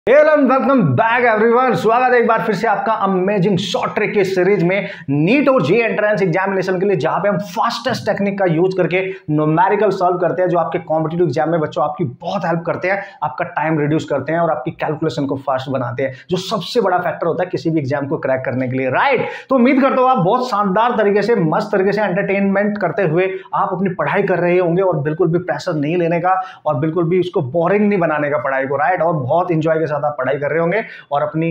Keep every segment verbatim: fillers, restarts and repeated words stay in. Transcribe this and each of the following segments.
Welcome back everyone, स्वागत है एक बार फिर से आपका अमेजिंग शॉर्ट ट्रिक की सीरीज में नीट और जे एंट्रेंस एग्जामिनेशन के लिए, जहां पे हम फास्टेस्ट टेक्निक का यूज करके न्यूमेरिकल सॉल्व करते हैं, जो आपके कॉम्पिटिटिव एग्जाम में बच्चों आपकी बहुत हेल्प करते हैं, आपका टाइम रिड्यूस करते हैं और आपकी कैलकुलेशन को फास्ट बनाते हैं, जो सबसे बड़ा फैक्टर होता है किसी भी एग्जाम को क्रैक करने के लिए, राइट। तो उम्मीद करता हूं आप बहुत शानदार तरीके से, मस्त तरीके से एंटरटेनमेंट करते हुए आप अपनी पढ़ाई कर रहे होंगे और बिल्कुल भी प्रेशर नहीं लेने का और बिल्कुल भी उसको बोरिंग नहीं बनाने का पढ़ाई को, राइट। और बहुत इंजॉय के साथ आप पढ़ाई कर रहे होंगे और अपनी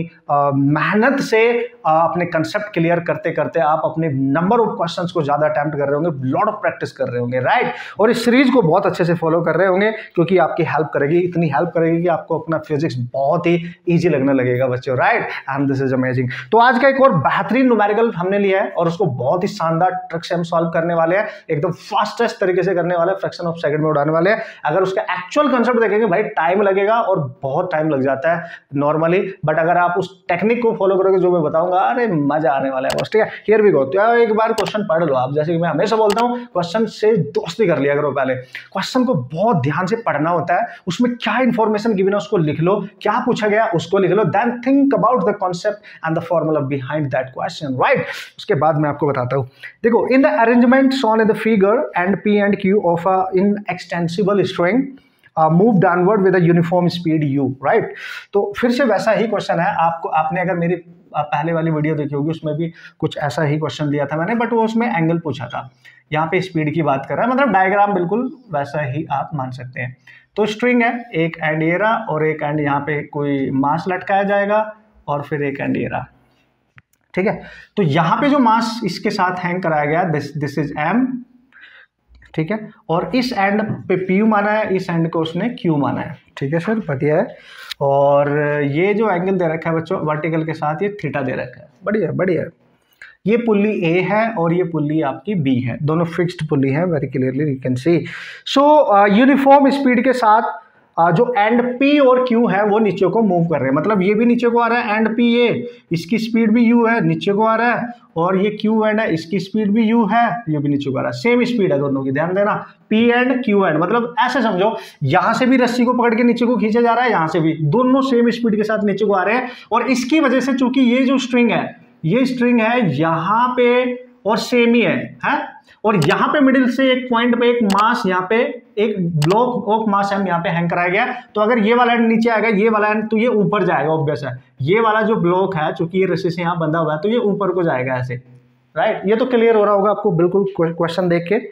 मेहनत से आ, अपने कंसेप्ट क्लियर करते करते आप अपने नंबर ऑफ क्वेश्चंस को ज्यादा अटेम्प्ट कर रहे होंगे, लॉट ऑफ प्रैक्टिस कर रहे होंगे, राइट। और इस सीरीज को बहुत अच्छे से फॉलो कर रहे होंगे क्योंकि आपकी हेल्प करेगी, इतनी हेल्प करेगी कि आपको अपना फिजिक्स बहुत ही इजी लगने लगेगा बच्चों, right. And this is amazing. तो आज का एक और बेहतरीन न्यूमेरिकल हमने लिया है और उसको बहुत ही शानदार ट्रिक से हम सॉल्व करने वाले हैं, एकदम फास्टेस्ट तरीके से करने वाले हैं, फ्रैक्शन ऑफ सेकंड में उड़ाने वाले हैं। अगर उसका एक्चुअल कंसेप्ट देखेंगे भाई टाइम लगेगा और बहुत टाइम लग जाता है नॉर्मली, बट अगर आप उस टेक्निक को फॉलो करोगे जो मैं बताऊंगा, अरे मजा आने वाला है बस, ठीक है। Here we go. तो एक बार क्वेश्चन पढ़ लो आप, जैसे कि मैं हमेशा बोलता हूं क्वेश्चन से दोस्ती कर लिया करो। पहले क्वेश्चन को बहुत ध्यान से पढ़ना होता है, उसमें क्या इंफॉर्मेशन गिवन है उसको लिख लो, क्या पूछा गया उसको लिख लो, then think about the concept and the formula behind that question, right. उसके बाद मैं आपको बताता हूं। देखो, in the arrangement shown in the figure and P and Q of a inextensible string move downward with a uniform speed u, right. तो फिर से वैसा ही क्वेश्चन है। आपको आपने अगर मेरी पहले वाली वीडियो देखी होगी, उसमें भी कुछ ऐसा ही क्वेश्चन दिया था मैंने, बट वो उसमें एंगल पूछा था। यहाँ पे स्पीड की बात कर रहा है, मतलब डायग्राम बिल्कुल वैसा ही आप मान सकते हैं। तो स्ट्रिंग है, एक एंड ये रहा और एक एंड यहाँ पे कोई मास लटकाया जाएगा और फिर एक एंड ये रहा, ठीक है। तो यहाँ पे जो मास इसके साथ हैंग कराया गया, दिस दिस इज एम, ठीक है। और इस एंड पे पी माना है, इस एंड को उसने क्यू माना है, ठीक है सर, बढ़िया है। और ये जो एंगल दे रखा है बच्चों वर्टिकल के साथ, ये थीटा दे रखा है, बढ़िया बढ़िया। ये पुल्ली ए है और ये पुल्ली आपकी बी है, दोनों फिक्स्ड पुल्ली है, very clearly you can see. So uniform speed के साथ Uh, जो एंड पी और क्यू है वो नीचे को मूव कर रहे हैं, मतलब ये भी नीचे को आ रहा है एंड पी, ये इसकी स्पीड भी यू है, नीचे को आ रहा है, और ये क्यू एंड है, इसकी स्पीड भी यू है, ये भी नीचे को आ रहा है, सेम स्पीड है दोनों की, ध्यान देना, पी एंड क्यू एंड। मतलब ऐसे समझो, यहां से भी रस्सी को पकड़ के नीचे को खींचा जा रहा है, यहां से भी, दोनों सेम स्पीड के साथ नीचे को आ रहे हैं। और इसकी वजह से चूंकि ये जो स्ट्रिंग है, ये स्ट्रिंग है यहाँ पे और सेम ही है, है? और यहाँ पे मिडिल से एक पॉइंट पे एक मास, यहाँ पे एक ब्लॉक ऑफ मास एम यहाँ पे हैंग कराया गया। तो अगर ये वाला एंड नीचे आएगा, ये वाला एंड तो ये ऊपर जाएगा, ऑब्वियस है। ये वाला जो ब्लॉक है, चूंकि ये रस्सी से यहाँ बंधा हुआ है, तो ये ऊपर को जाएगा ऐसे, राइट। ये तो क्लियर हो रहा होगा आपको बिल्कुल क्वेश्चन देख के।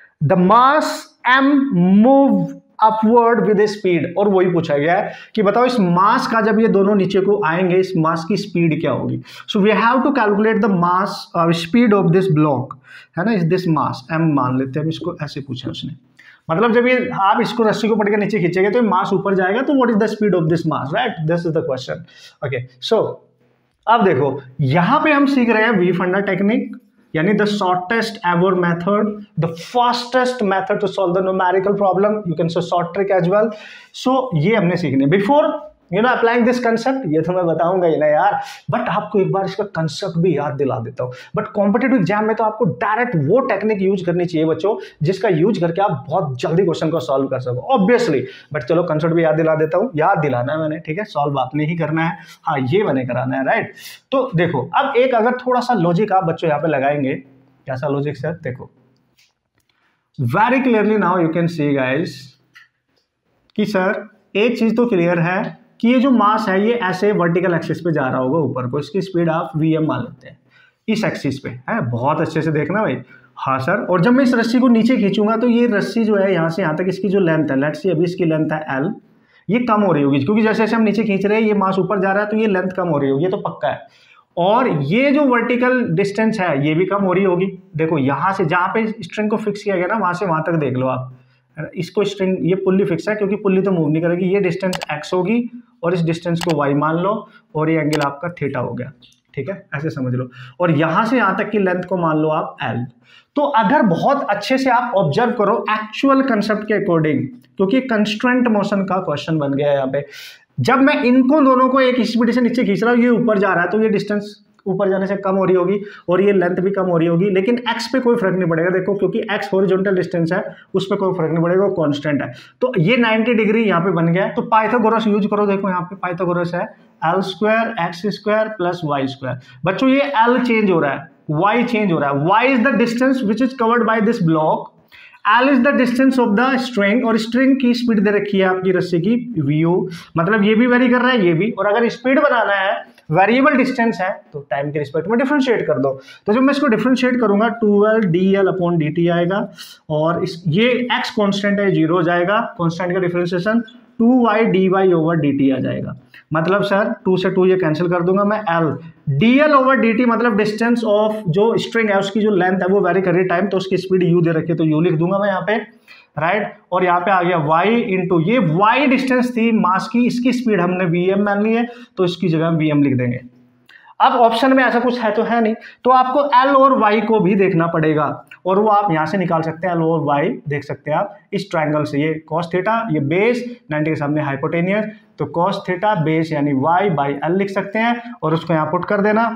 The mass M move upward with speed, और वही पूछा गया है कि बताओ इस मास का जब ये दोनों नीचे को आएंगे, इस मास की स्पीड क्या होगी। So we have to calculate the mass speed of this block, है ना, इस दिस मास एम मान लेते हैं, इसको ऐसे पूछा उसने। मतलब जब ये आप इसको रस्सी को पकड़ के नीचे खींचेंगे तो मास ऊपर जाएगा, तो what is the speed of this mass, right, this is the question. Okay, so अब देखो यहां पे हम सीख रहे हैं वी फंडा टेक्निक, यानी the shortest ever method, the fastest method to solve the numerical problem, you can say short trick as well. So ये हमने सीखने before you know applying this concept, ये तो मैं बताऊंगा ही ना यार, बट आपको एक बार इसका कंसेप्ट भी याद दिला देता हूँ। बट कॉम्पिटिटिव एग्जाम में तो आपको डायरेक्ट वो टेक्निक यूज करनी चाहिए बच्चों, जिसका यूज करके आप बहुत जल्दी क्वेश्चन को सॉल्व कर सको, ऑब्वियसली। बट चलो कंसेप्ट भी याद दिला देता हूँ, याद दिलाना है मैंने, ठीक है, सॉल्व आपने ही करना है, हाँ ये मैंने कराना है, राइट। तो देखो, अब एक अगर थोड़ा सा लॉजिक आप बच्चों यहाँ पे लगाएंगे, कैसा लॉजिक सर, देखो very clearly now you can see guys कि सर एक चीज तो क्लियर है कि ये जो मास है ये ऐसे वर्टिकल एक्सिस पे जा रहा होगा ऊपर को, इसकी स्पीड आप वी एम मान लेते हैं, इस एक्सिस पे है, बहुत अच्छे से देखना भाई, हाँ सर। और जब मैं इस रस्सी को नीचे खींचूंगा तो ये रस्सी जो है यहाँ से यहाँ तक, इसकी जो लेंथ है, लेट्स सी अभी इसकी लेंथ है एल, ये कम हो रही होगी क्योंकि जैसे जैसे हम नीचे खींच रहे हैं ये मास ऊपर जा रहा है, तो ये लेंथ कम हो रही होगी, ये तो पक्का है। और ये जो वर्टिकल डिस्टेंस है ये भी कम हो रही होगी। देखो यहाँ से जहाँ पे स्ट्रिंग को फिक्स किया गया ना, वहां से वहां तक देख लो आप, इसको स्ट्रिंग, ये पुल्ली फिक्स है क्योंकि पुल्ली तो मूव नहीं करेगी, ये डिस्टेंस एक्स होगी और इस डिस्टेंस को वाई मान लो और ये एंगल आपका थीटा हो गया, ठीक है, ऐसे समझ लो। और यहां से यहां तक की लेंथ को मान लो आप एल। तो अगर बहुत अच्छे से आप ऑब्जर्व करो एक्चुअल कंसेप्ट के अकॉर्डिंग, क्योंकि कंस्ट्रेंट मोशन का क्वेश्चन बन गया है यहाँ पे, जब मैं इनको दोनों को एक स्पीड से नीचे खींच रहा हूँ, ये ऊपर जा रहा है तो ये डिस्टेंस ऊपर जाने से कम हो रही होगी और ये लेंथ भी कम हो रही होगी, लेकिन एक्स पे कोई फर्क नहीं पड़ेगा। देखो क्योंकि एक्स हॉरिजॉन्टल डिस्टेंस है, उस पर कोई फर्क नहीं पड़ेगा, वो कांस्टेंट है। तो ये नाइन्टी डिग्री यहाँ पे बन गया है। तो पाइथागोरस यूज करो। देखो यहाँ पे पाइथागोरस है L square X square plus Y square. बच्चों ये एल चेंज हो रहा है, वाई चेंज हो रहा है। Y is the distance which is covered by this block, L is the distance of the string, और स्ट्रिंग की स्पीड दे रखी है आपकी रस्सी की वीयू, मतलब ये भी वेरी कर रहा है ये भी। और अगर स्पीड बनाना है, वेरिएबल डिस्टेंस है, तो टाइम के रिस्पेक्ट में डिफरेंशिएट कर दो। तो जब मैं इसको डिफरेंशिएट करूंगा two L D L upon D T आएगा, और इस ये एक्स कॉन्स्टेंट है जीरो हो जाएगा, कॉन्स्टेंट का differentiation two Y D Y over D T आ जाएगा। मतलब सर टू से टू ये कैंसिल कर दूंगा मैं, L D L over D T मतलब डिस्टेंस ऑफ जो स्ट्रिंग है उसकी जो लेंथ है वो वेरी कर रही है टाइम, तो उसकी स्पीड यू दे रखी है तो यू लिख दूंगा मैं यहाँ पे, राइट। और यहाँ पे आ गया y इंटू ये y डिस्टेंस थी मास की, इसकी स्पीड हमने vm मान ली है तो इसकी जगह हम vm लिख देंगे। अब ऑप्शन में ऐसा कुछ है तो है नहीं, तो आपको l और y को भी देखना पड़ेगा, और वो आप यहाँ से निकाल सकते हैं। l और y देख सकते हैं आप इस ट्रायंगल से, ये cos थीटा, ये बेस, नाइन्टी के सामने हाइपोटेनियस, तो cos थीटा बेस यानी y बाई l लिख सकते हैं, और उसको यहाँ पुट कर देना,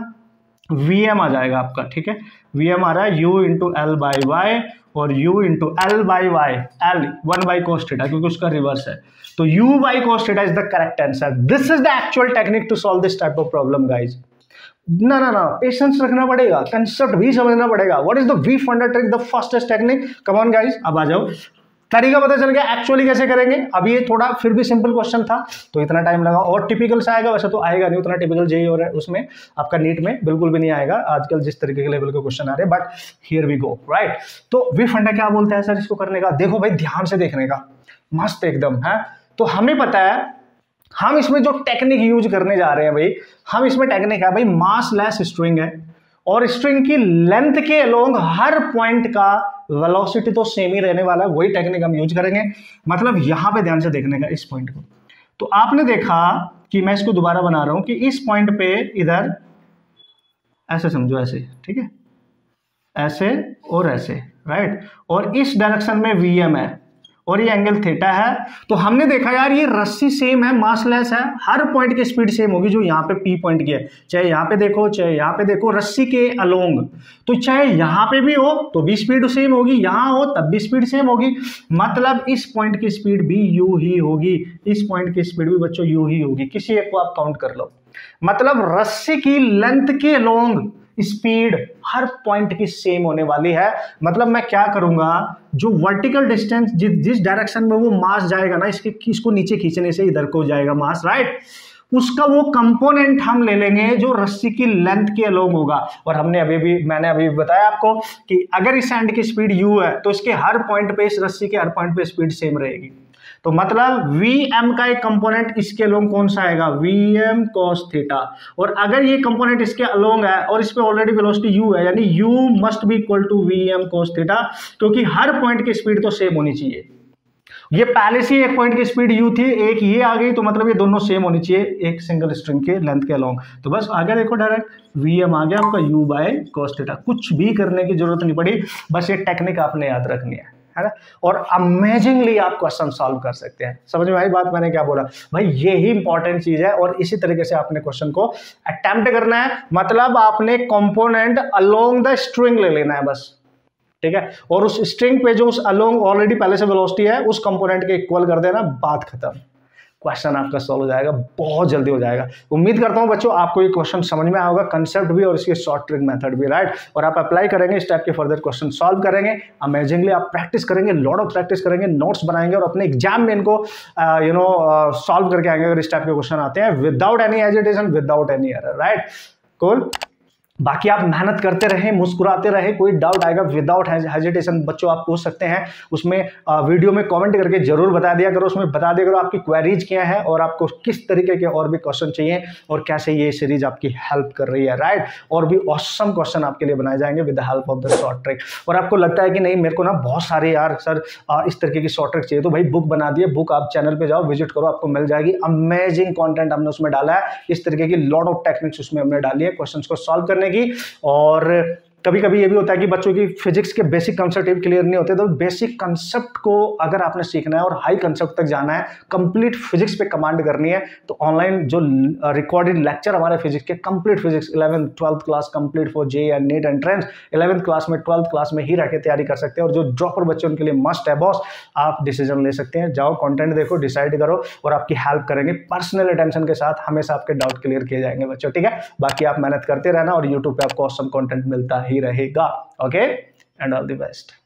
vm आ जाएगा आपका, ठीक है। vm आ रहा है u into L by Y, और u into L by Y, L one by cos theta क्योंकि उसका रिवर्स है, तो u बाई cos theta is the correct answer. This is the actual technique to solve this type of problem guys. ना ना ना patience रखना पड़ेगा, कंसेप्ट भी समझना पड़ेगा। What is the V funda trick, the fastest technique, come on guys. अब आ जाओ, तरीका पता चल गया एक्चुअली कैसे करेंगे। अब ये थोड़ा फिर भी सिंपल क्वेश्चन था तो इतना टाइम लगा, और टिपिकल से आएगा, वैसे तो आएगा नहीं उतना टिपिकल जेई और उसमें आपका नीट में बिल्कुल भी नहीं आएगा आजकल जिस तरीके के लेवल के क्वेश्चन आ रहे हैं, but here we go, right. तो वी फंडा क्या बोलते हैं सर इसको करने का, देखो भाई ध्यान से देखने का, मस्त एकदम है। तो हमें पता है हम इसमें जो टेक्निक यूज करने जा रहे हैं भाई, हम इसमें टेक्निक है भाई मास लेस स्ट्रिंग है, और स्ट्रिंग की लेंथ के अलोंग हर पॉइंट का वेलोसिटी तो सेम ही रहने वाला है, वही टेक्निक हम यूज करेंगे। मतलब यहां पे ध्यान से देखने का इस पॉइंट को, तो आपने देखा कि मैं इसको दोबारा बना रहा हूं कि इस पॉइंट पे इधर ऐसे समझो, ऐसे, ठीक है, ऐसे और ऐसे, राइट, और इस डायरेक्शन में वीएम है और ये एंगल थीटा है। तो हमने देखा यार ये रस्सी सेम है, मासलेस है, हर पॉइंट की स्पीड सेम होगी जो यहाँ पे पी पॉइंट की है, चाहे यहाँ पे देखो चाहे यहाँ पे देखो, रस्सी के अलोंग, तो चाहे यहाँ पे भी हो तो भी स्पीड सेम होगी, यहाँ हो तब भी स्पीड सेम होगी। मतलब इस पॉइंट की स्पीड भी यू ही होगी, इस पॉइंट की स्पीड भी बच्चों यू ही होगी, किसी एक को आप काउंट कर लो। मतलब रस्सी की लेंथ के अलोंग स्पीड हर पॉइंट की सेम होने वाली है। मतलब मैं क्या करूंगा, जो वर्टिकल डिस्टेंस जि, जिस डायरेक्शन में वो मास जाएगा ना, इसके इसको नीचे खींचने से इधर को जाएगा मास, राइट, उसका वो कंपोनेंट हम ले लेंगे जो रस्सी की लेंथ के अलोंग होगा। और हमने अभी भी मैंने अभी भी बताया आपको कि अगर इस एंड की स्पीड u है तो इसके हर पॉइंट पे, इस रस्सी के हर पॉइंट पे स्पीड सेम रहेगी। तो मतलब Vm का एक कंपोनेंट इसके अलोंग कौन सा आएगा, Vm cos थीटा। और अगर ये कंपोनेंट इसके अलोंग है और इस पे ऑलरेडी वेलोसिटी u है, यानी u must be equal to Vm cos theta, क्योंकि हर पॉइंट की स्पीड तो सेम होनी चाहिए। ये पहले से एक पॉइंट की स्पीड u थी, एक ये आ गई, तो मतलब ये दोनों सेम होनी चाहिए एक सिंगल स्ट्रिंग के लेंथ के अलोंग। तो बस आगे देखो डायरेक्ट Vm आ गया आपका u बाय cos थीटा, कुछ भी करने की जरूरत नहीं पड़ी, बस ये टेक्निक आपने याद रखनी है, है ना। और अमेजिंगली आप क्वेश्चन सॉल्व कर सकते हैं। समझ में आई बात मैंने क्या बोला भाई, ये ही इंपॉर्टेंट चीज है। और इसी तरीके से आपने क्वेश्चन को अटेम्प्ट करना है, मतलब आपने कंपोनेंट अलोंग द स्ट्रिंग ले लेना है बस, ठीक है। और उस स्ट्रिंग पे जो उस अलोंग ऑलरेडी पहले से वेलोसिटी है उस कंपोनेंट के इक्वल कर देना, बात खत्म, क्वेश्चन आपका सॉल्व हो जाएगा, बहुत जल्दी हो जाएगा। उम्मीद करता हूं बच्चों आपको ये क्वेश्चन समझ में आया होगा, कंसेप्ट भी और इसके शॉर्ट ट्रिक मेथड भी, राइट। और आप अप्लाई करेंगे, इस टाइप के फर्दर क्वेश्चन सॉल्व करेंगे, अमेजिंगली आप प्रैक्टिस करेंगे, लॉट ऑफ प्रैक्टिस करेंगे, नोट्स बनाएंगे और अपने एग्जाम में इनको यू नो सॉल्व करके आएंगे अगर इस टाइप के क्वेश्चन आते हैं, without any hesitation, without any error, right. Cool. बाकी आप मेहनत करते रहें, मुस्कुराते रहें, कोई डाउट आएगा विदाउट हेजिटेशन बच्चों आप पूछ सकते हैं, उसमें वीडियो में कमेंट करके जरूर बता दिया करो, उसमें बता दिया करो आपकी क्वेरीज क्या है और आपको किस तरीके के और भी क्वेश्चन चाहिए और कैसे ये सीरीज आपकी हेल्प कर रही है, राइट। और भी ऑसम क्वेश्चन आपके लिए बनाए जाएंगे with the help of the short trick. और आपको लगता है कि नहीं मेरे को ना बहुत सारे यार सर इस तरीके की शॉर्ट ट्रिक चाहिए, तो भाई बुक बना दिए, बुक आप चैनल पे जाओ, विजिट करो, आपको मिल जाएगी। अमेजिंग कंटेंट हमने उसमें डाला है, इस तरीके की लॉट ऑफ टेक्निक्स उसमें हमने डाली है क्वेश्चंस को सॉल्व करने की। और कभी कभी ये भी होता है कि बच्चों की फिजिक्स के बेसिक कंसेप्ट क्लियर नहीं होते, तो बेसिक कंसेप्ट को अगर आपने सीखना है और हाई कंसेप्ट तक जाना है, कंप्लीट फिजिक्स पे कमांड करनी है, तो ऑनलाइन जो रिकॉर्डेड लेक्चर हमारे फिजिक्स के, complete physics eleventh twelfth class complete for JEE and NEET entrance, eleventh class में ट्वेल्थ क्लास में ही रह के तैयारी कर सकते हैं। और जो ड्रॉपर बच्चे उनके लिए मस्ट है बॉस, आप डिसीजन ले सकते हैं, जाओ कंटेंट देखो, डिसाइड करो और आपकी हेल्प करेंगे पर्सनल अटेंशन के साथ, हमेशा आपके डाउट क्लियर किए जाएंगे बच्चों, ठीक है। बाकी आप मेहनत करते रहना और यूट्यूब पे आपको ऑसम कंटेंट मिलता ही रहेगा। Okay, and all the best.